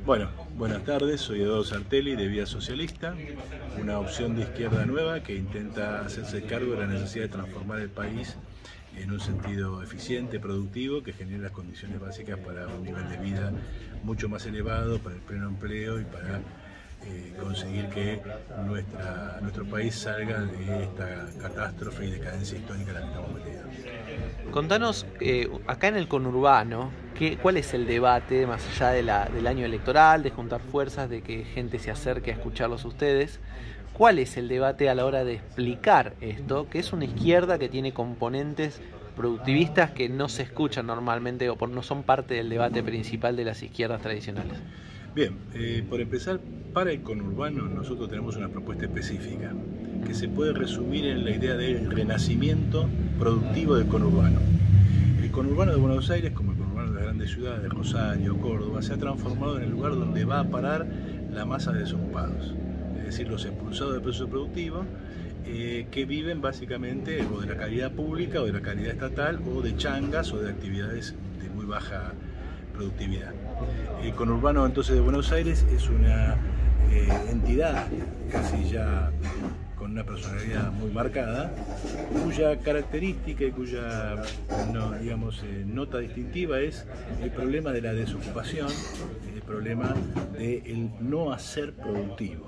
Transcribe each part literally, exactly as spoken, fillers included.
Bueno, buenas tardes, soy Eduardo Sartelli de Vía Socialista, una opción de izquierda nueva que intenta hacerse cargo de la necesidad de transformar el país en un sentido eficiente, productivo, que genere las condiciones básicas para un nivel de vida mucho más elevado, para el pleno empleo y para eh, conseguir que nuestra, nuestro país salga de esta catástrofe y decadencia histórica en la que estamos metidos. Contanos, eh, acá en el conurbano, ¿qué, ¿cuál es el debate más allá de la, del año electoral, de juntar fuerzas, de que gente se acerque a escucharlos a ustedes? ¿Cuál es el debate a la hora de explicar esto, que es una izquierda que tiene componentes productivistas que no se escuchan normalmente o por, no son parte del debate principal de las izquierdas tradicionales? Bien, eh, por empezar, para el conurbano nosotros tenemos una propuesta específica que se puede resumir en la idea del renacimiento productivo del conurbano. El conurbano de Buenos Aires, como el conurbano de las grandes ciudades, de Rosario, Córdoba, se ha transformado en el lugar donde va a parar la masa de desocupados, es decir, los expulsados del proceso productivo, eh, que viven básicamente o de la caridad pública o de la caridad estatal o de changas o de actividades de muy baja productividad. El conurbano entonces de Buenos Aires es una eh, entidad casi ya con una personalidad muy marcada, cuya característica y cuya no, digamos, eh, nota distintiva es el problema de la desocupación, el problema del no hacer productivo.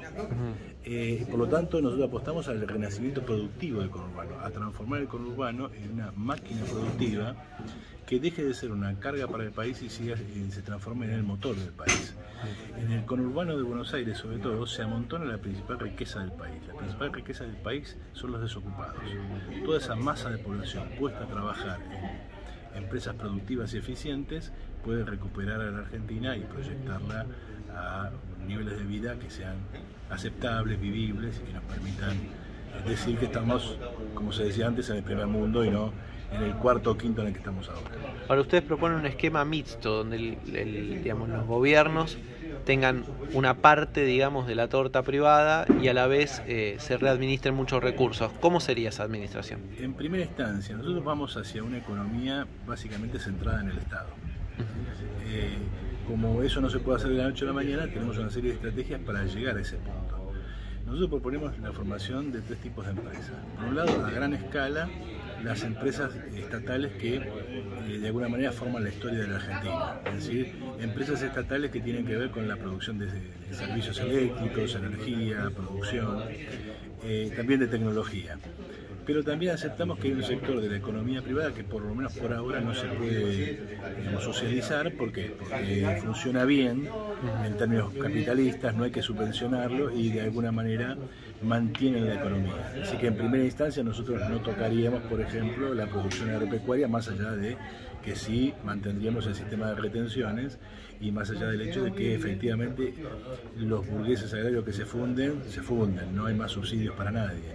Eh, por lo tanto, nosotros apostamos al renacimiento productivo del conurbano, a transformar el conurbano en una máquina productiva que deje de ser una carga para el país y, siga, y se transforme en el motor del país. En el conurbano de Buenos Aires, sobre todo, se amontona la principal riqueza del país. La principal riqueza del país son los desocupados. Toda esa masa de población puesta a trabajar en empresas productivas y eficientes puede recuperar a la Argentina y proyectarla a niveles de vida que sean aceptables, vivibles y que nos permitan decir que estamos, como se decía antes, en el primer mundo y no en el cuarto o quinto en el que estamos ahora. Ahora ustedes proponen un esquema mixto donde el, el, digamos, los gobiernos tengan una parte, digamos, de la torta privada y a la vez eh, se readministren muchos recursos. ¿Cómo sería esa administración? En primera instancia, nosotros vamos hacia una economía básicamente centrada en el Estado. Eh, como eso no se puede hacer de la noche a la mañana, tenemos una serie de estrategias para llegar a ese punto. Nosotros proponemos la formación de tres tipos de empresas. Por un lado, a gran escala, las empresas estatales que eh, de alguna manera forman la historia de la Argentina, es decir, empresas estatales que tienen que ver con la producción de, de servicios eléctricos, energía, producción, eh, también de tecnología. Pero también aceptamos que hay un sector de la economía privada que por lo menos por ahora no se puede digamos, socializar. ¿Por qué? Porque funciona bien en términos capitalistas, no hay que subvencionarlo y de alguna manera mantienen la economía. Así que en primera instancia nosotros no tocaríamos, por ejemplo, la producción agropecuaria, más allá de que sí mantendríamos el sistema de retenciones y más allá del hecho de que efectivamente los burgueses agrarios que se funden, se funden, no hay más subsidios para nadie.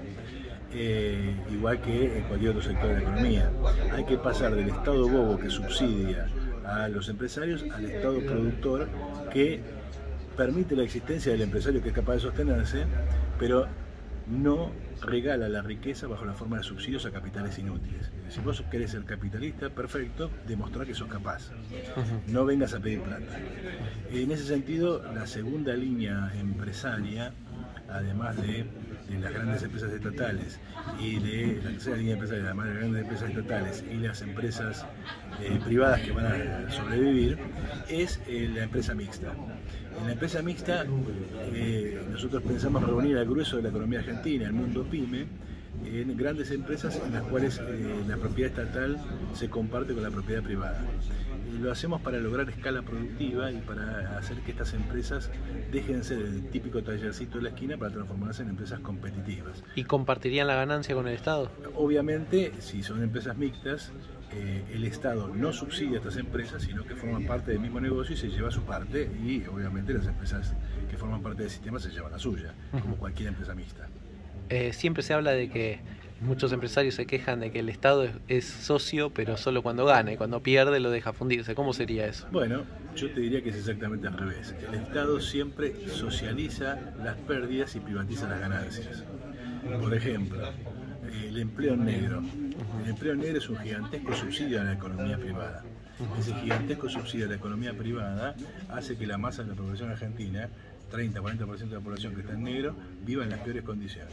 Eh, igual que en cualquier otro sector de la economía. Hay que pasar del Estado bobo que subsidia a los empresarios al Estado productor que permite la existencia del empresario que es capaz de sostenerse, pero no regala la riqueza bajo la forma de subsidios a capitales inútiles. Si vos querés ser capitalista, perfecto, demostrar que sos capaz. No vengas a pedir plata. En ese sentido, la segunda línea empresaria, además de, de las grandes empresas estatales y de la tercera línea empresaria, además de las grandes empresas estatales y las empresas eh, privadas que van a sobrevivir, es eh, la empresa mixta. En la empresa mixta eh, nosotros pensamos reunir al grueso de la economía argentina, el mundo pyme, en grandes empresas en las cuales eh, la propiedad estatal se comparte con la propiedad privada. Y lo hacemos para lograr escala productiva y para hacer que estas empresas dejen de ser el típico tallercito de la esquina para transformarse en empresas competitivas. ¿Y compartirían la ganancia con el Estado? Obviamente, si son empresas mixtas, eh, el Estado no subsidia a estas empresas, sino que forman parte del mismo negocio y se lleva su parte, y obviamente las empresas que forman parte del sistema se llevan la suya, como cualquier empresa mixta. Eh, siempre se habla de que muchos empresarios se quejan de que el Estado es, es socio, pero solo cuando gana, y cuando pierde lo deja fundirse. ¿Cómo sería eso? Bueno, yo te diría que es exactamente al revés. El Estado siempre socializa las pérdidas y privatiza las ganancias. Por ejemplo, el empleo negro. El empleo negro es un gigantesco subsidio a la economía privada. Ese gigantesco subsidio a la economía privada hace que la masa de la población argentina, treinta a cuarenta por ciento de la población que está en negro, viva en las peores condiciones.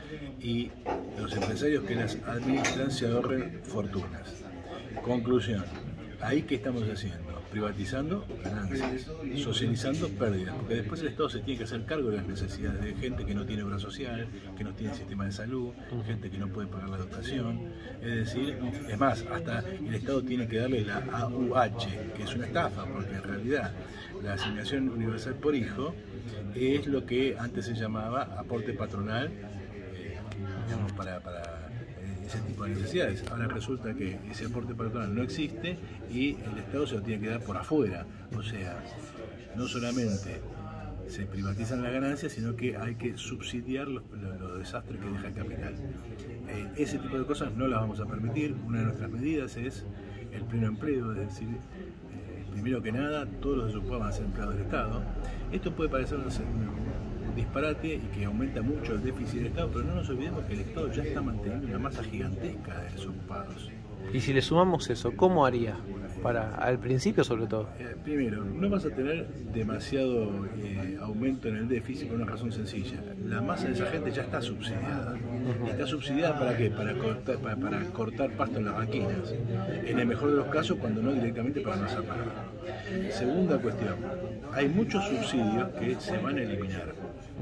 Y los empresarios que las administran se ahorren fortunas. Conclusión, ¿ahí qué estamos haciendo? Privatizando ganancias, socializando pérdidas, porque después el Estado se tiene que hacer cargo de las necesidades de gente que no tiene obra social, que no tiene sistema de salud, gente que no puede pagar la educación. Es decir, es más, hasta el Estado tiene que darle la A U H, que es una estafa, porque en realidad la asignación universal por hijo es lo que antes se llamaba aporte patronal, eh, digamos, para... para ese tipo de necesidades. Ahora resulta que ese aporte patronal no existe y el Estado se lo tiene que dar por afuera. O sea, no solamente se privatizan las ganancias, sino que hay que subsidiar los, los, los desastres que deja el capital. Eh, ese tipo de cosas no las vamos a permitir. Una de nuestras medidas es el pleno empleo, es decir, eh, primero que nada, todos los desocupados van a ser empleados del Estado. Esto puede parecer una, un disparate y que aumenta mucho el déficit del Estado, pero no nos olvidemos que el Estado ya está manteniendo una masa gigantesca de desocupados. Y si le sumamos eso, ¿cómo haría? Para, al principio sobre todo. Eh, primero, no vas a tener demasiado eh, aumento en el déficit por una razón sencilla. La masa de esa gente ya está subsidiada. ¿Y está subsidiada para qué? Para cortar, para, para cortar pasto en las vaquinas. En el mejor de los casos, cuando no directamente para no hacer nada. Segunda cuestión, hay muchos subsidios que se van a eliminar.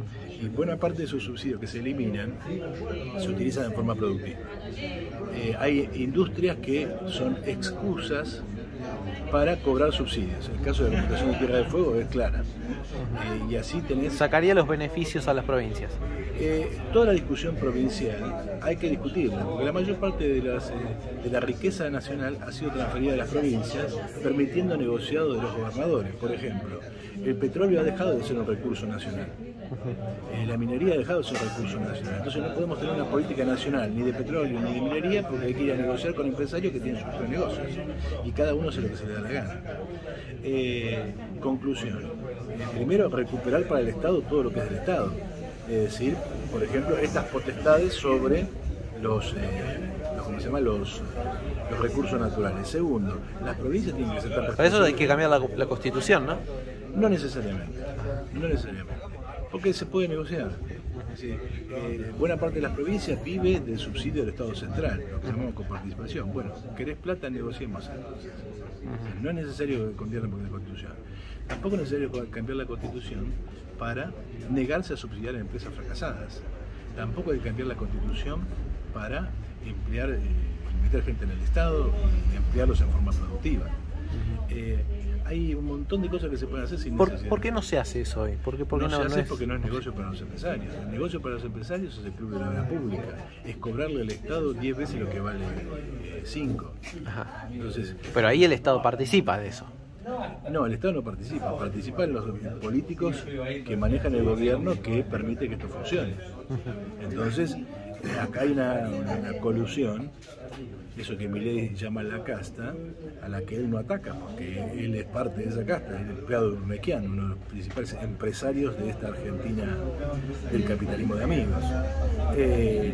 Y buena parte de esos subsidios que se eliminan se utilizan de forma productiva. Eh, hay industrias que son excusas para cobrar subsidios. El caso de la explotación de Tierra del Fuego es clara. Eh, y así tenés... Sacaría los beneficios a las provincias. Eh, toda la discusión provincial hay que discutirla, porque la mayor parte de, las, eh, de la riqueza nacional ha sido transferida a las provincias, permitiendo negociado de los gobernadores. Por ejemplo, el petróleo ha dejado de ser un recurso nacional. Eh, la minería ha dejado de ser un recurso nacional. Entonces no podemos tener una política nacional ni de petróleo ni de minería, porque hay que ir a negociar con empresarios que tienen sus propios negocios. Y cada uno hace lo que se le da la gana. Eh, conclusión. Eh, primero, recuperar para el Estado todo lo que es del Estado. Es decir, por ejemplo, estas potestades sobre los, eh, los, ¿cómo se llama? los, los recursos naturales. Segundo, las provincias tienen que ser tan Para eso hay que cambiar la, la Constitución, ¿no? No necesariamente, no necesariamente, porque se puede negociar. Es decir, eh, buena parte de las provincias vive del subsidio del Estado central, lo que llamamos coparticipación. Bueno, querés plata, negociemos entonces. No es necesario cambiar la Constitución. Tampoco es necesario cambiar la Constitución para negarse a subsidiar a empresas fracasadas. Tampoco hay que cambiar la Constitución para emplear, eh, meter gente en el Estado y emplearlos en forma productiva. Eh, hay un montón de cosas que se pueden hacer sin ¿Por, necesidad. ¿Por qué no se hace eso hoy? ¿Por qué, por qué no, no se hace no es... porque no es negocio para los empresarios. El negocio para los empresarios es el Club de la Obra Pública. Es cobrarle al Estado diez veces lo que vale cinco. Ajá. Entonces, pero ahí el Estado participa de eso. No, el Estado no participa, participan los políticos que manejan el gobierno que permite que esto funcione. Entonces, acá hay una, una colusión, eso que Milei llama la casta, a la que él no ataca, porque él es parte de esa casta, el empleado urnequiano, uno de los principales empresarios de esta Argentina del capitalismo de amigos. Eh,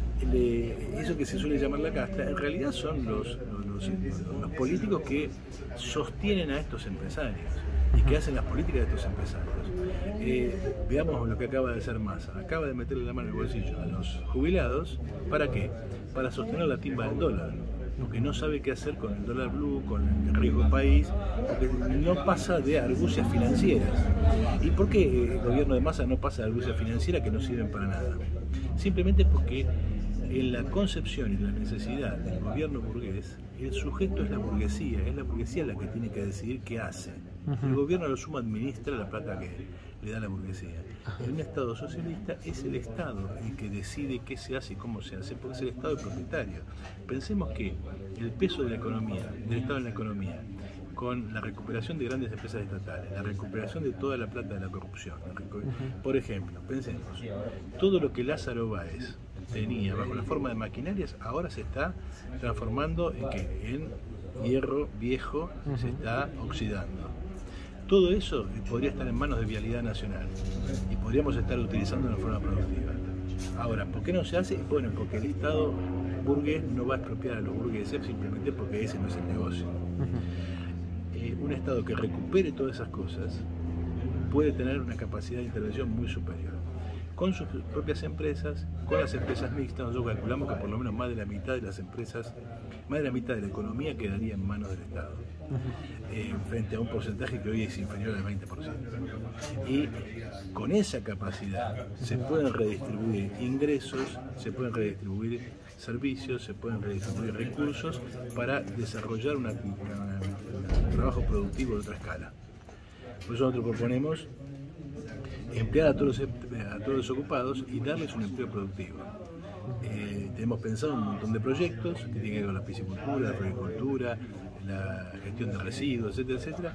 le, eso que se suele llamar la casta, en realidad son los, los, los, los políticos que sostienen a estos empresarios y que hacen las políticas de estos empresarios. Eh, veamos lo que acaba de hacer Massa. Acaba de meterle la mano en el bolsillo a los jubilados. ¿Para qué? Para sostener la timba del dólar, porque no sabe qué hacer con el dólar blue, con el riesgo país, porque no pasa de argucias financieras. ¿Y por qué el gobierno de Massa no pasa de argucias financieras que no sirven para nada? Simplemente porque en la concepción y la necesidad del gobierno burgués, el sujeto es la burguesía, es la burguesía la que tiene que decidir qué hace. El gobierno a lo sumo administra la plata que le da la burguesía. En un Estado socialista es el Estado el que decide qué se hace y cómo se hace, porque es el Estado el propietario. Pensemos que el peso de la economía, del Estado en la economía, con la recuperación de grandes empresas estatales, la recuperación de toda la plata de la corrupción. Por ejemplo, pensemos, todo lo que Lázaro Báez tenía bajo la forma de maquinarias, ahora se está transformando en, ¿qué? en hierro viejo, se está oxidando. Todo eso podría estar en manos de Vialidad Nacional y podríamos estar utilizando de forma productiva. Ahora, ¿por qué no se hace? Bueno, porque el Estado burgués no va a expropiar a los burgueses simplemente porque ese no es el negocio. Uh-huh. eh, un Estado que recupere todas esas cosas puede tener una capacidad de intervención muy superior. Con sus propias empresas, con las empresas mixtas, nosotros calculamos que por lo menos más de la mitad de las empresas, más de la mitad de la economía quedaría en manos del Estado, uh-huh. eh, frente a un porcentaje que hoy es inferior al veinte por ciento. Y con esa capacidad se pueden redistribuir ingresos, se pueden redistribuir servicios, se pueden redistribuir recursos para desarrollar una, una, un trabajo productivo de otra escala. Por eso nosotros proponemos emplear a todos, los, a todos los ocupados y darles un empleo productivo. Eh, tenemos pensado un montón de proyectos que tienen que ver con la piscicultura, la floricultura, la gestión de residuos, etcétera, etcétera,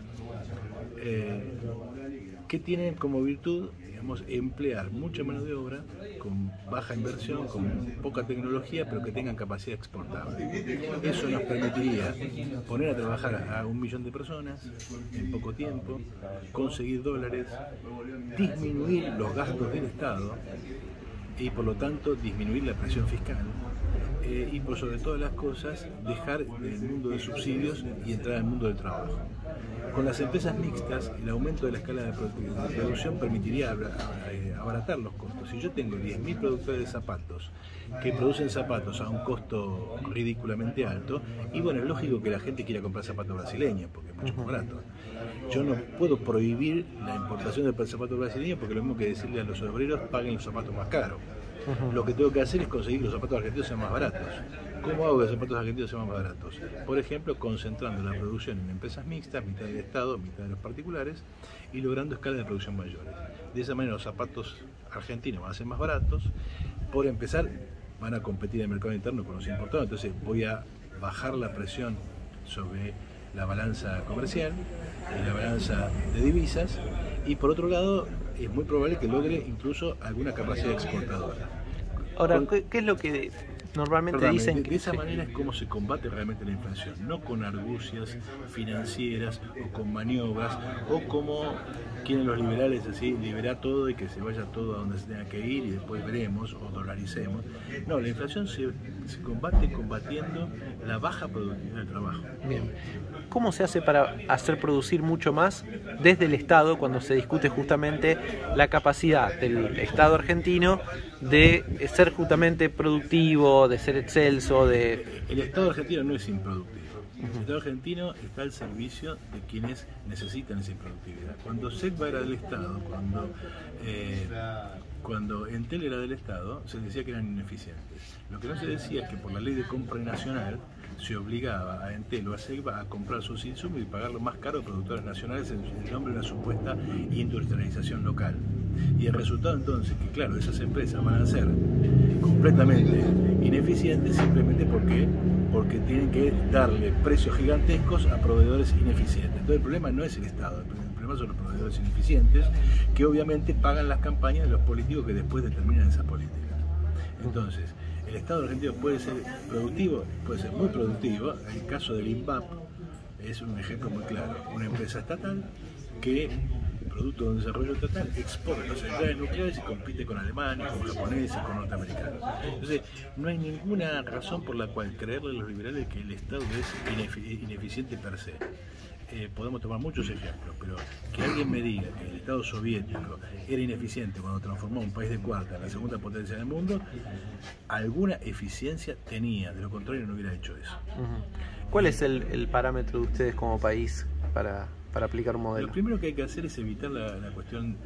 eh, que tienen como virtud, digamos, emplear mucha mano de obra con baja inversión, con poca tecnología, pero que tengan capacidad exportable. Eso nos permitiría poner a trabajar a un millón de personas en poco tiempo, conseguir dólares, disminuir los gastos del Estado y por lo tanto disminuir la presión fiscal. Eh, y por sobre todas las cosas dejar el mundo de subsidios y entrar al mundo del trabajo. Con las empresas mixtas, el aumento de la escala de producción permitiría abaratar los costos. Si yo tengo diez mil productores de zapatos que producen zapatos a un costo ridículamente alto, y bueno, es lógico que la gente quiera comprar zapatos brasileños porque es mucho más barato. Yo no puedo prohibir la importación de zapatos brasileños porque lo mismo que decirle a los obreros paguen los zapatos más caros. Lo que tengo que hacer es conseguir que los zapatos argentinos sean más baratos. ¿Cómo hago que los zapatos argentinos sean más baratos? Por ejemplo, concentrando la producción en empresas mixtas, mitad del Estado, mitad de los particulares, y logrando escalas de producción mayores. De esa manera los zapatos argentinos van a ser más baratos. Por empezar, van a competir en el mercado interno con los importados, entonces voy a bajar la presión sobre la balanza comercial, la balanza de divisas, y por otro lado, es muy probable que logre incluso alguna capacidad exportadora. Ahora, Con, ¿qué es lo que normalmente perdón, dicen? De, que de esa sí. manera es como se combate realmente la inflación, no con argucias financieras o con maniobras o como quieren los liberales, así, liberar todo y que se vaya todo a donde se tenga que ir y después veremos o dolaricemos. No, la inflación se, se combate combatiendo la baja productividad del trabajo. Bien. ¿Cómo se hace para hacer producir mucho más desde el Estado cuando se discute justamente la capacidad del Estado argentino de ser justamente productivo, de ser excelso, de... El Estado argentino no es improductivo. El Estado argentino está al servicio de quienes necesitan esa improductividad. Cuando Selva era del Estado, cuando, eh, cuando Entel era del Estado, se decía que eran ineficientes. Lo que no se decía es que por la ley de compra nacional se obligaba a Entel o a Selva a comprar sus insumos y pagarlo más caro a productores nacionales en el nombre de una supuesta industrialización local. Y el resultado entonces que claro, esas empresas van a ser completamente ineficientes simplemente porque, porque tienen que darle precios gigantescos a proveedores ineficientes. Entonces el problema no es el Estado, el problema son los proveedores ineficientes que obviamente pagan las campañas de los políticos que después determinan esas políticas. Entonces, el Estado argentino puede ser productivo, puede ser muy productivo. El caso del INVAP es un ejemplo muy claro. Una empresa estatal que, producto de un desarrollo estatal, exporta centrales nucleares y compite con alemanes, con japoneses, con norteamericanos. Entonces, no hay ninguna razón por la cual creerle a los liberales que el Estado es ineficiente per se. Eh, podemos tomar muchos ejemplos, pero que alguien me diga que el Estado soviético era ineficiente cuando transformó un país de cuarta en la segunda potencia del mundo, alguna eficiencia tenía, de lo contrario no hubiera hecho eso. Uh-huh. ¿Cuál es el, el parámetro de ustedes como país para, para aplicar un modelo? Lo primero que hay que hacer es evitar la, la cuestión,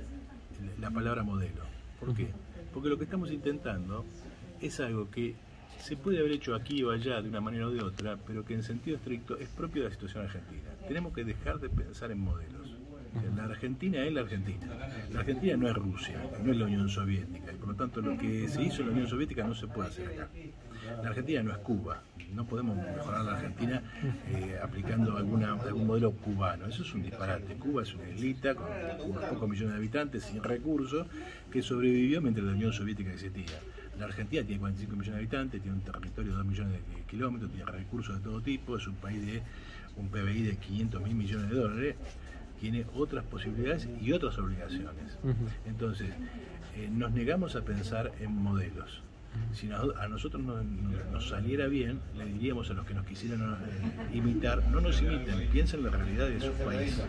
la palabra modelo. ¿Por qué? Porque lo que estamos intentando es algo que se puede haber hecho aquí o allá de una manera o de otra, pero que en sentido estricto es propio de la situación argentina. Tenemos que dejar de pensar en modelos. La Argentina es la Argentina. La Argentina no es Rusia, no es la Unión Soviética, y por lo tanto lo que se hizo en la Unión Soviética no se puede hacer acá. La Argentina no es Cuba, no podemos mejorar la Argentina eh, aplicando alguna, algún modelo cubano, eso es un disparate. Cuba es una islita con unos pocos millones de habitantes sin recursos que sobrevivió mientras la Unión Soviética existía. La Argentina tiene cuarenta y cinco millones de habitantes, tiene un territorio de dos millones de kilómetros, tiene recursos de todo tipo, es un país de un P B I de quinientos mil millones de dólares, tiene otras posibilidades y otras obligaciones. Uh-huh. Entonces, eh, nos negamos a pensar en modelos. Si no, a nosotros nos, nos saliera bien, le diríamos a los que nos quisieran eh, imitar, no nos imiten, piensen en la realidad de su país.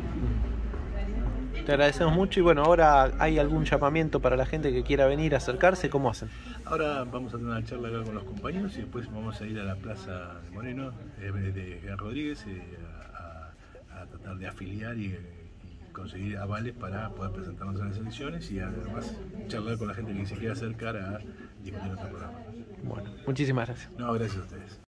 Te agradecemos mucho y bueno, ahora hay algún llamamiento para la gente que quiera venir a acercarse, ¿cómo hacen? Ahora vamos a tener una charla acá con los compañeros y después vamos a ir a la Plaza de Moreno, eh, de General Rodríguez, eh, a, a tratar de afiliar y, y conseguir avales para poder presentarnos en las elecciones y además charlar con la gente que se quiera acercar a discutir nuestro programa. Bueno, muchísimas gracias. No, gracias a ustedes.